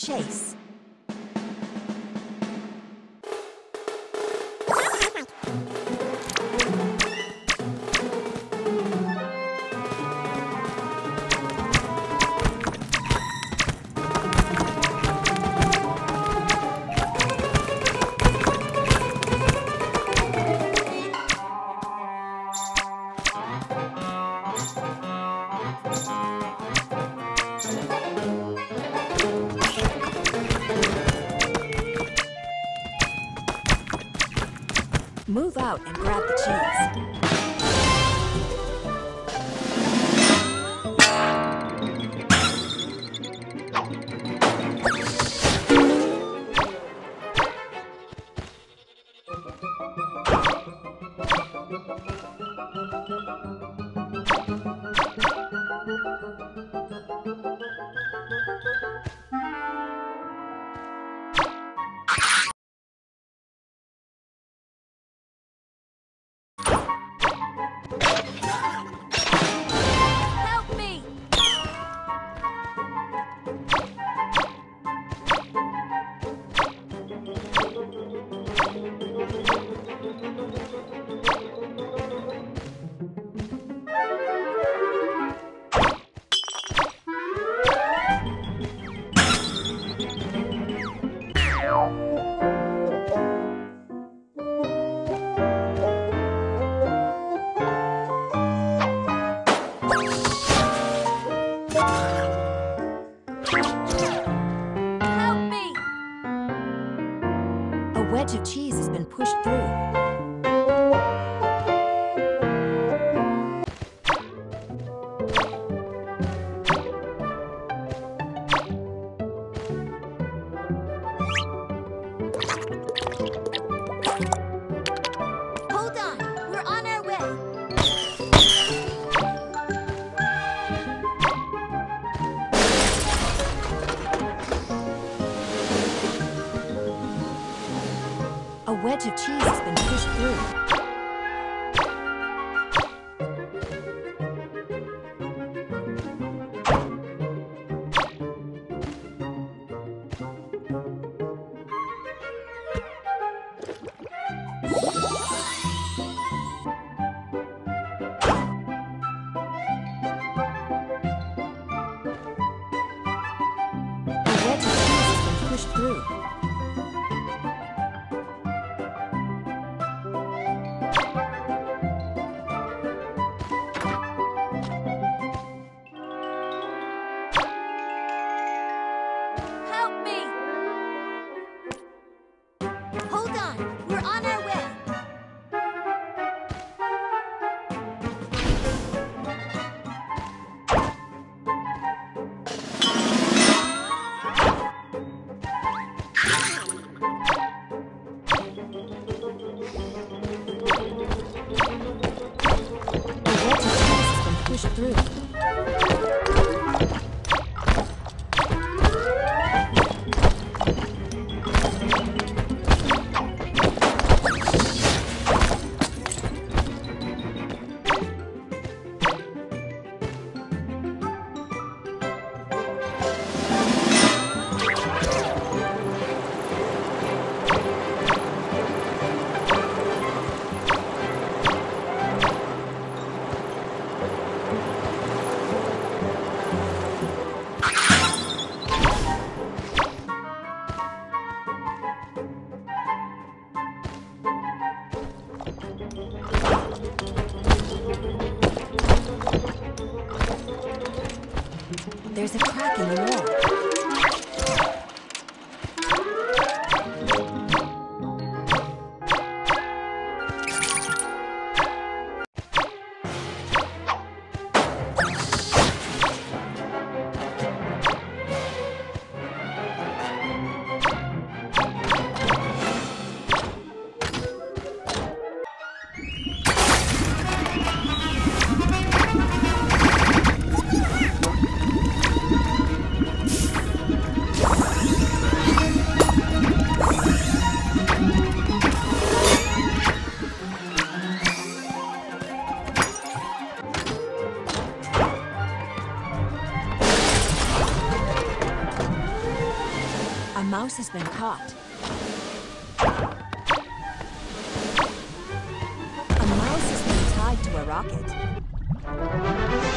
chase. Move out and grab the cheese. A wedge of cheese has been pushed through. Hold on, we're on our way. A wedge of cheese has been pushed through. A wedge of cheese has been pushed through. Help me! Hold on, we're on our way. A wedge of cheese has been pushed through. There's a crack in the wall. mouse has been caught. A mouse has been tied to a rocket.